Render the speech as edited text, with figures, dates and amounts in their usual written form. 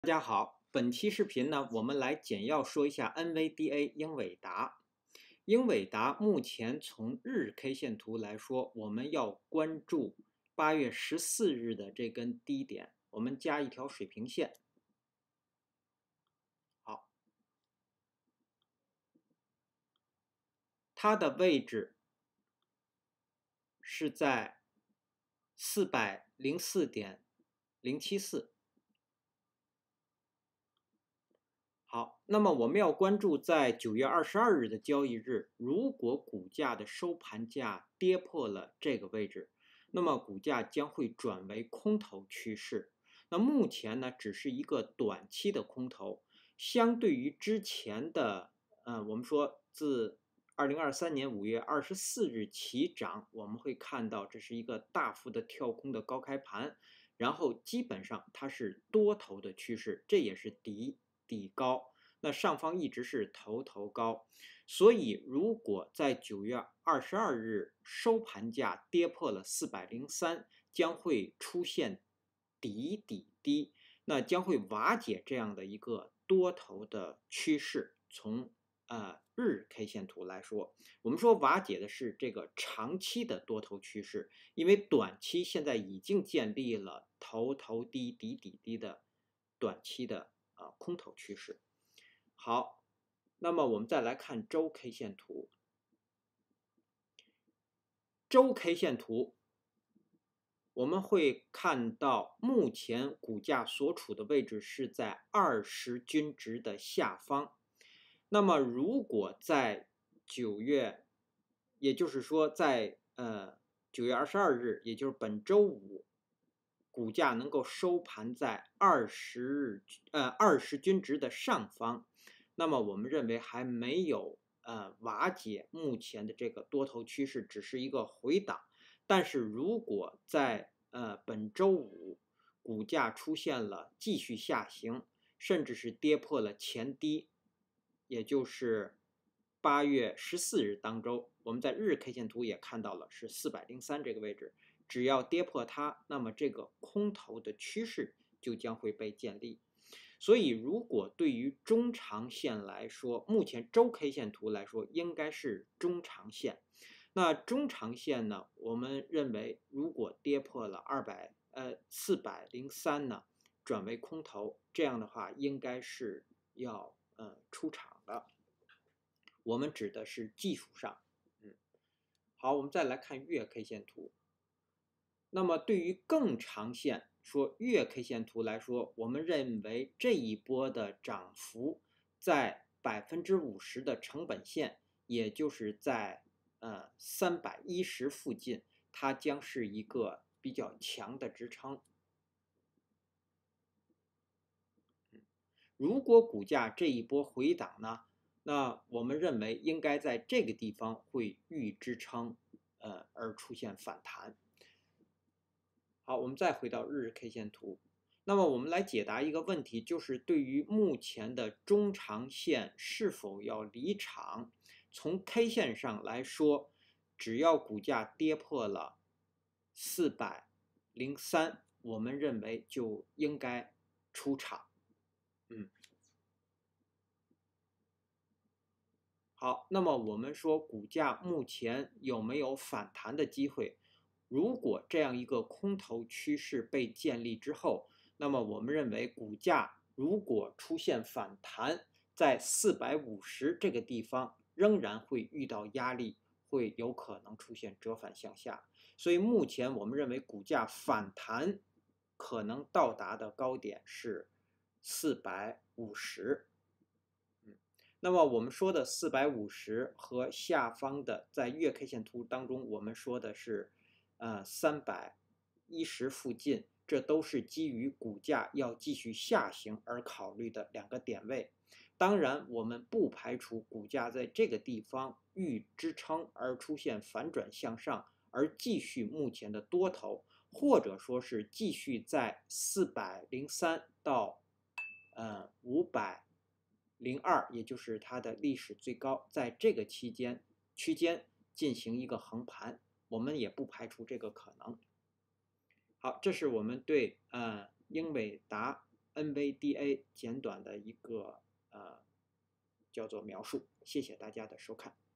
大家好，本期视频呢，我们来简要说一下 NVDA 英伟达。英伟达目前从日 K 线图来说，我们要关注8月14日的这根低点，我们加一条水平线。好，它的位置是在404.074。好，那么我们要关注在9月22日的交易日，如果股价的收盘价跌破了这个位置，那么股价将会转为空头趋势。那目前呢，只是一个短期的空头，相对于之前的，我们说自2023年5月24日起涨，我们会看到这是一个大幅的跳空的高开盘，然后基本上它是多头的趋势，这也是底高，那上方一直是头高，所以如果在9月22日收盘价跌破了403，将会出现底低，那将会瓦解这样的一个多头的趋势。从日 K 线图来说，我们说瓦解的是这个长期的多头趋势，因为短期现在已经建立了头低底的短期的空头趋势。好，那么我们再来看周 K 线图。周 K 线图，我们会看到目前股价所处的位置是在20均值的下方。那么如果在9月，也就是说在9月22日，也就是本周五，股价能够收盘在20均值的上方，那么我们认为还没有瓦解目前的这个多头趋势，只是一个回档。但是如果在本周五股价出现了继续下行，甚至是跌破了前低，也就是8月14日当周，我们在日 K 线图也看到了是403这个位置，只要跌破它，那么这个空头的趋势就将会被建立。所以如果对于中长线来说，目前周 K 线图来说应该是中长线。那中长线呢，我们认为如果跌破了403呢，转为空头，这样的话应该是要出场的。我们指的是技术上。好，我们再来看月 K 线图。那么对于更长线说月 K 线图来说，我们认为这一波的涨幅在50%的成本线，也就是在310附近，它将是一个比较强的支撑。如果股价这一波回档呢，那我们认为应该在这个地方会遇支撑，而出现反弹。好，我们再回到日 K 线图。那么我们来解答一个问题，就是对于目前的中长线是否要离场？从 K 线上来说，只要股价跌破了403，我们认为就应该出场。好，那么我们说股价目前有没有反弹的机会？如果这样一个空头趋势被建立之后，那么我们认为股价如果出现反弹，在450这个地方仍然会遇到压力，会有可能出现折返向下。所以目前我们认为股价反弹可能到达的高点是450。那么我们说的450和下方的在月 K 线图当中，我们说的是310附近，这都是基于股价要继续下行而考虑的两个点位。当然，我们不排除股价在这个地方遇支撑而出现反转向上，而继续目前的多头，或者说是继续在403到502，也就是它的历史最高，在这个区间进行一个横盘，我们也不排除这个可能。好，这是我们对英伟达 NVDA 简短的一个叫做描述。谢谢大家的收看。